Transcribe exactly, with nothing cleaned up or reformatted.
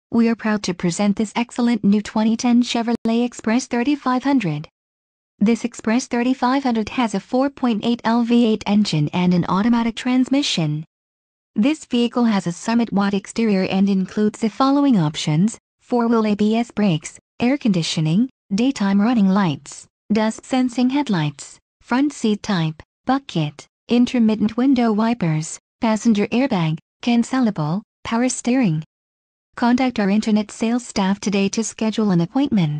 We are proud to present this excellent new twenty ten Chevrolet Express thirty-five hundred. This Express thirty-five hundred has a four point eight liter V eight engine and an automatic transmission. This vehicle has a Summit White exterior and includes the following options: four-wheel A B S brakes, air conditioning, daytime running lights, dust sensing headlights, front seat type, bucket, intermittent window wipers, passenger airbag, cancelable, power steering. Contact our internet sales staff today to schedule an appointment.